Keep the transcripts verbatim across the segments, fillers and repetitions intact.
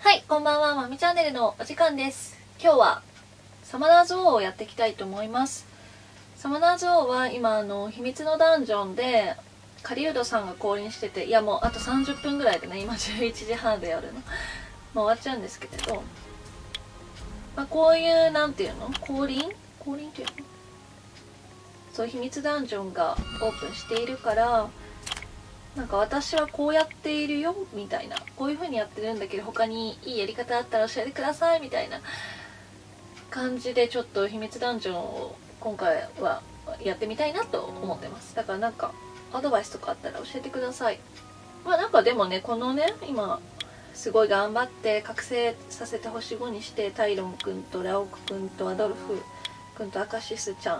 はい、こんばんは、まみチャンネルのお時間です。今日はサマナーズ王をやっていきたいと思います。サマナーズ王は今あの秘密のダンジョンで狩人さんが降臨してて、いやもうあとさんじゅっぷんぐらいでね、今じゅういちじはんでやるの、まあ、終わっちゃうんですけれど、まあ、こういうなんていうの降臨降臨っていうのそう秘密ダンジョンがオープンしているから、なんか私はこうやっているよみたいな、こういう風にやってるんだけど他にいいやり方あったら教えてくださいみたいな感じで、ちょっと秘密ダンジョンを今回はやってみたいなと思ってます。だからなんかアドバイスとかあったら教えてください。まあなんかでもね、このね今すごい頑張って覚醒させて星ごにして、タイロンくんとラオクくんとアドルフくんとアカシスちゃん、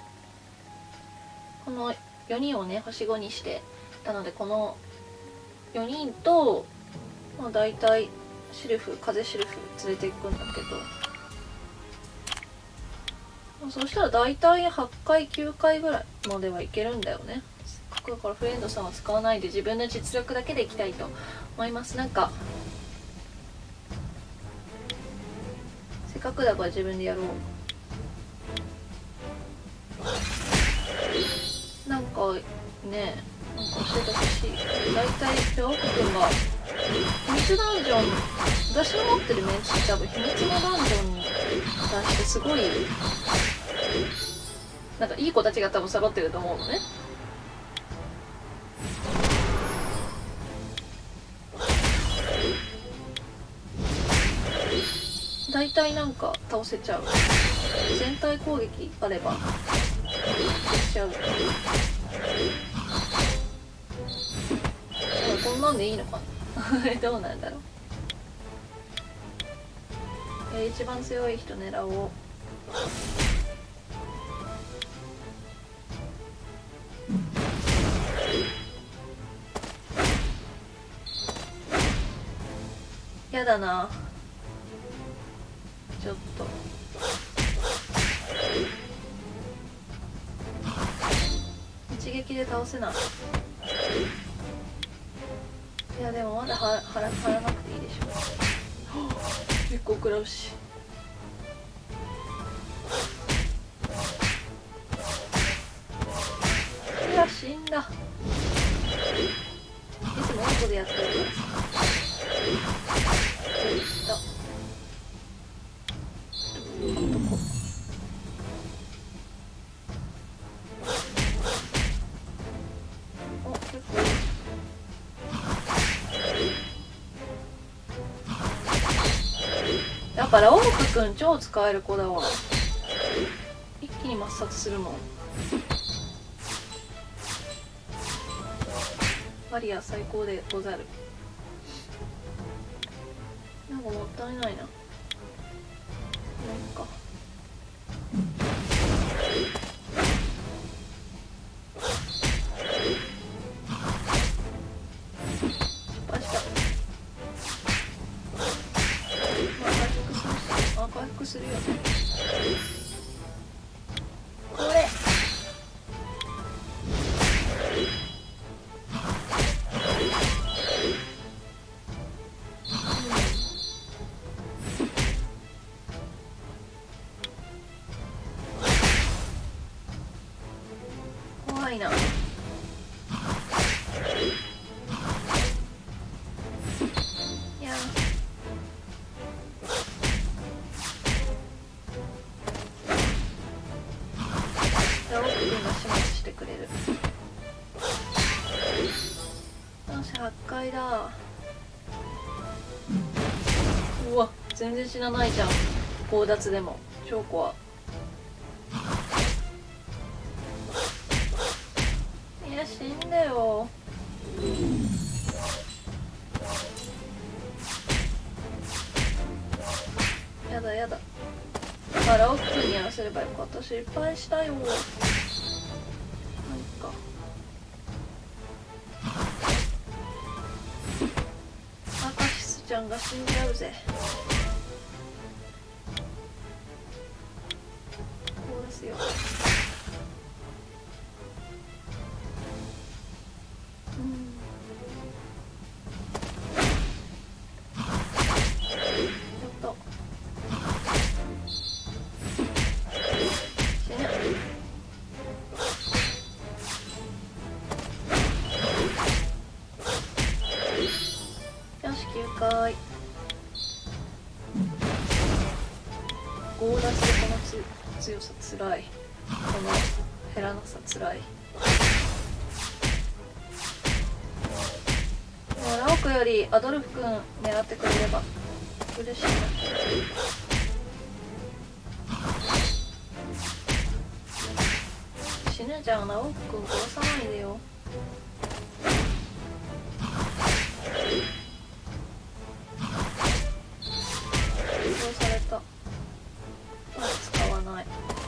このよにんをね星ごにしてなので、このよにんと、まあ、大体シルフ風シルフ連れていくんだけど、まあ、そしたら大体はちかいきゅうかいぐらいまではいけるんだよね。せっかくだからフレンドさんは使わないで自分の実力だけでいきたいと思います。なんかせっかくだから自分でやろう。なんかねなんか教えてほしい。大体ラオクくんが秘密ダンジョン、私の持ってるメンツって多分秘密のダンジョンに対してすごいなんかいい子たちが多分揃ってると思うのね。大体なんか倒せちゃう。全体攻撃あればできちゃう。こんなんでいいのかなどうなんだろう。えー、一番強い人狙おう。やだなちょっと。一撃で倒せない。いやでもまだは張らなくていいでしょ結構食らうし。いや死んだ。いつもいい子でやってるからさ。お、結構いい。やっぱラオウクくん超使える子だわ。一気に抹殺するもん。バリア最高でござる。なんかもったいないな。なんか失敗した。まあ回復するし、あ回復するよね。これ怖いな。いやラオウクくんが始末してくれる。よしはちかいだ。うわ全然死なないじゃん。強奪でも超怖い。いや死んだよ。やだやだ。あラオウクくんにやらせればよかった。失敗したよ。なんかアカシスちゃんが死んじゃうぜ。こうですよ。うん回強奪でこのつ強さつらい、この減らなさつらい。ラオクよりアドルフ君狙ってくれれば嬉しいな。死ぬじゃん、ラオク君殺さないでよ。殺された。まだ使わない。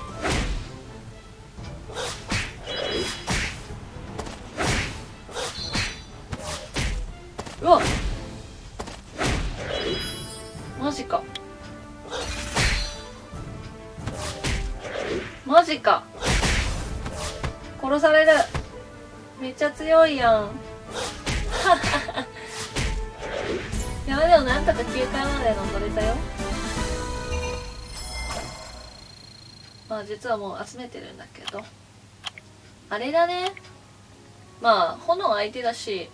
うわっ、マジかマジか、殺される。めっちゃ強いやんいやでもなんとかきゅうかいまで登れたよ。まあ実はもう集めてるんだけど、あれだね、まあ炎相手だし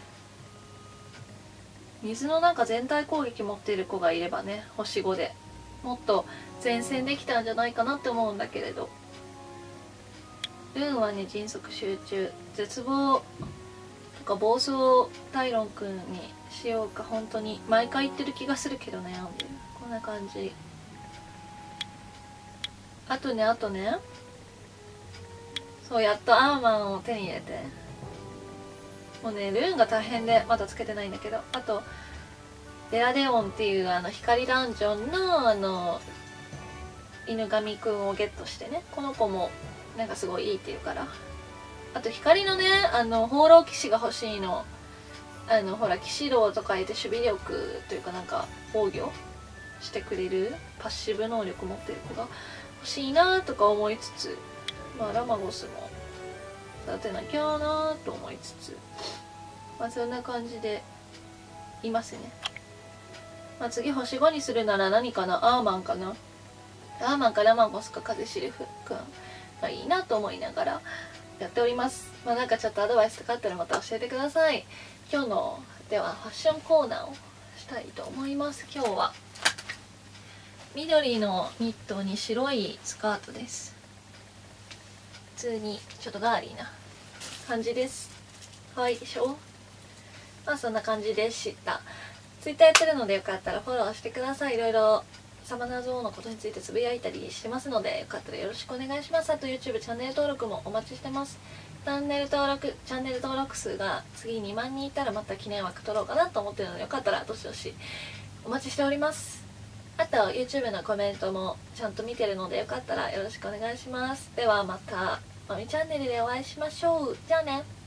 水の中全体攻撃持っている子がいればね、星ごでもっと前線できたんじゃないかなって思うんだけれど、ルーンはね迅速集中、絶望とか暴走タイロンくんにしようか。本当に毎回言ってる気がするけど悩んでる。こんな感じ。あとねあとねそう、やっとアーマンを手に入れて、もうねルーンが大変でまだつけてないんだけど、あとデラデオンっていうあの光ダンジョンのあの犬神くんをゲットしてね、この子もなんかすごいいいっていうから。あと光のねあの放浪騎士が欲しいの。あのほら騎士道とか言って守備力というかなんか防御してくれるパッシブ能力持ってる子が欲しいなとか思いつつ、まあラマゴスも育てなきゃなと思いつつ、まあそんな感じでいますね。まあ次星ごにするなら何かな、アーマンかな。アーマンかラマゴスか風シルフくんがいいなと思いながらやっております。まあなんかちょっとアドバイスとかあったらまた教えてください。今日のではファッションコーナーをしたいと思います。今日は緑のニットに白いスカートです。普通にちょっとガーリーな感じです。はいでしょ。まあそんな感じでした。ツイッターやってるのでよかったらフォローしてください。いろいろサマナーズ王のことについてつぶやいたりしてますのでよかったらよろしくお願いします。あと YouTube チャンネル登録もお待ちしてます。チャンネル登録チャンネル登録数が次にまんにんいたらまた記念枠取ろうかなと思ってるのでよかったらどしどしお待ちしております。あと YouTube のコメントもちゃんと見てるのでよかったらよろしくお願いします。ではまたまみチャンネルでお会いしましょう。じゃあね。